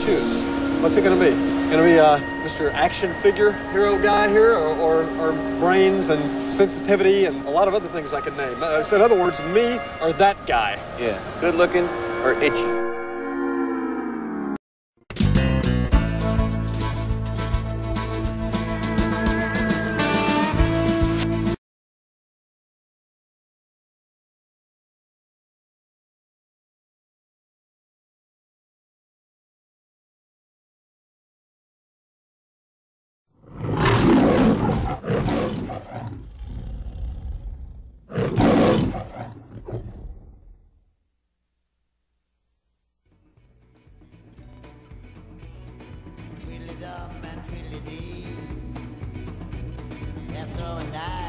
choose. What's it going to be? Going to be Mr. Action Figure hero guy here, or brains and sensitivity and a lot of other things I can name? So in other words, me or that guy? Yeah, good looking or itchy? Twiddly-dum and twiddly-dee, they're throwing dice.